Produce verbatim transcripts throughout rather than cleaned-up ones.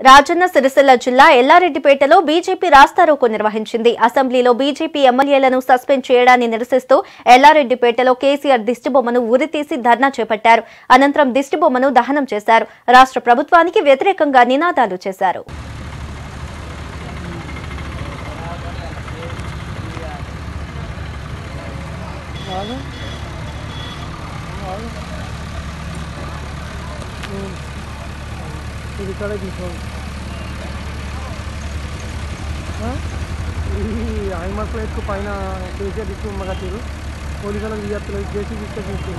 రాజన్న సిరిసిల్ల జిల్లా ఎల్లారెడ్డిపేటలో బీజేపీ రాస్తారోకో నిర్వహించింది. అసెంబ్లీలో బీజేపీ ఎమ్మెల్యేలను సస్పెండ్ చేయడాన్ని నిరసిస్తూ ఎల్లారెడ్డిపేటలో కేసీఆర్ దిష్టిబొమ్మను ఉరితీసి ధర్నా చేపట్టారు. అనంతరం దిష్టిబొమ్మను దహనం చేశారు. రాష్ట్ర ప్రభుత్వానికి వ్యతిరేకంగా నినాదాలు చేశారు. ఇది ఇక్కడ తీసుకోండి. ఈ హైమర్ ప్లేట్కు పైన కేసీఆర్ తీసుకు కట్టారు. పోలీసులకు విద్యార్థులు చేసి తీసుకొచ్చి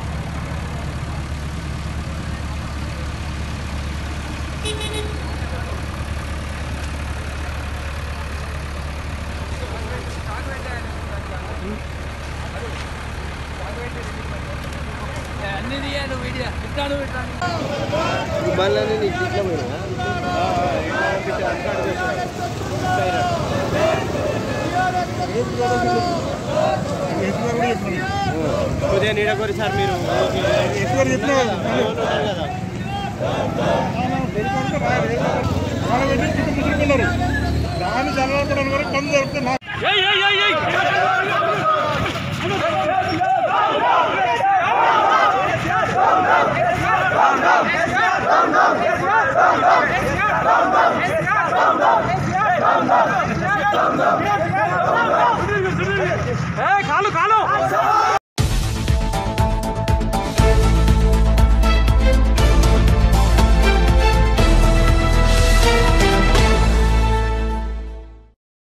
ఉదయం నీడకోరి సార్ మీరు దాన్ని చదవడం వరకు కొంత దొరుకుతుంది. Down, down, down, down, down, down, down, down, down, down, down, down, down,